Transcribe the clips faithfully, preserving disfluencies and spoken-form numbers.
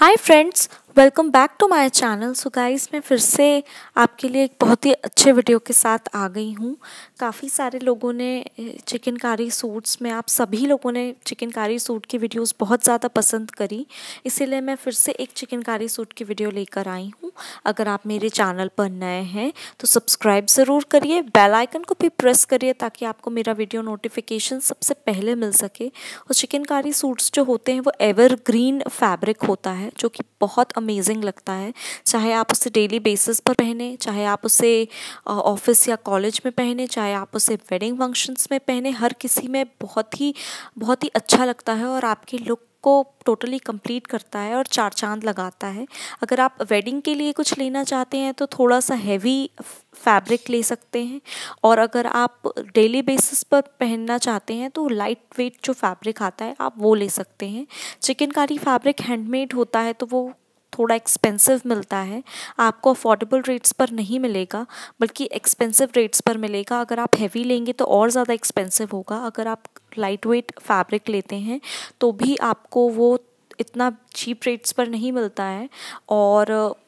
Hi friends, welcome back to my channel. So guys, मैं फिर से आपके लिए एक बहुत ही अच्छे वीडियो के साथ आ गई हूँ। काफ़ी सारे लोगों ने चिकनकारी सूट्स में आप सभी लोगों ने चिकनकारी सूट की वीडियोस बहुत ज़्यादा पसंद करी, इसीलिए मैं फिर से एक चिकनकारी सूट की वीडियो लेकर आई हूँ। अगर आप मेरे चैनल पर नए हैं तो सब्सक्राइब ज़रूर करिए, बेल आइकन को भी प्रेस करिए ताकि आपको मेरा वीडियो नोटिफिकेशन सबसे पहले मिल सके। और चिकनकारी सूट्स जो होते हैं वो एवरग्रीन फैब्रिक होता है जो कि बहुत अमेजिंग लगता है। चाहे आप उसे डेली बेसिस पर पहने, चाहे आप उसे ऑफिस या कॉलेज में पहने, चाहे आप उसे वेडिंग फंक्शंस में पहने, हर किसी में बहुत ही बहुत ही अच्छा लगता है और आपके लुक को टोटली कंप्लीट करता है और चार चांद लगाता है। अगर आप वेडिंग के लिए कुछ लेना चाहते हैं तो थोड़ा सा हैवी फैब्रिक ले सकते हैं, और अगर आप डेली बेसिस पर पहनना चाहते हैं तो लाइट वेट जो फैब्रिक आता है आप वो ले सकते हैं। चिकनकारी फैब्रिक हैंडमेड होता है तो वो थोड़ा एक्सपेंसिव मिलता है, आपको अफोर्डेबल रेट्स पर नहीं मिलेगा बल्कि एक्सपेंसिव रेट्स पर मिलेगा। अगर आप हैवी लेंगे तो और ज़्यादा एक्सपेंसिव होगा, अगर आप लाइट वेट फैब्रिक लेते हैं तो भी आपको वो इतना चीप रेट्स पर नहीं मिलता है और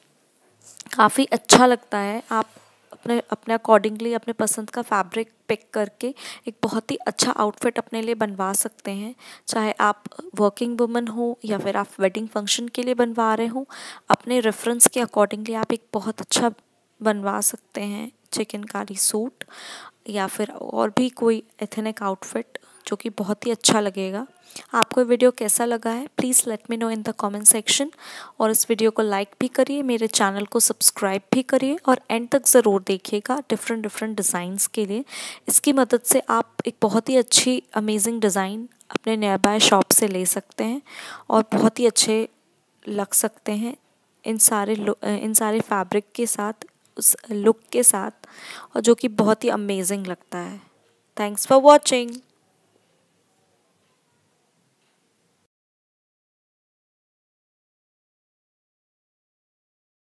काफ़ी अच्छा लगता है। आप अपने अपने अकॉर्डिंगली अपने पसंद का फैब्रिक पिक करके एक बहुत ही अच्छा आउटफिट अपने लिए बनवा सकते हैं। चाहे आप वर्किंग वुमन हो या फिर आप वेडिंग फंक्शन के लिए बनवा रहे हो, अपने रेफरेंस के अकॉर्डिंगली आप एक बहुत अच्छा बनवा सकते हैं चिकनकारी सूट या फिर और भी कोई एथनिक आउटफिट जो कि बहुत ही अच्छा लगेगा। आपको वीडियो कैसा लगा है please let me know in the comment section, और इस वीडियो को लाइक भी करिए, मेरे चैनल को सब्सक्राइब भी करिए और एंड तक ज़रूर देखिएगा डिफरेंट डिफरेंट डिज़ाइंस के लिए। इसकी मदद से आप एक बहुत ही अच्छी अमेजिंग डिज़ाइन अपने नियर बाय शॉप से ले सकते हैं और बहुत ही अच्छे लग सकते हैं इन सारे इन सारे फैब्रिक के साथ, उस लुक के साथ, और जो कि बहुत ही अमेजिंग लगता है। Thanks for watching.